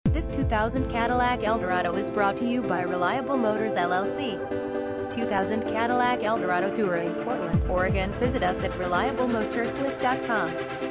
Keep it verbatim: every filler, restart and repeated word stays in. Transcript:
This two thousand Cadillac Eldorado is brought to you by Reliable Motors L L C. two thousand Cadillac Eldorado Touring, Portland, Oregon. Visit us at reliable motors dot com.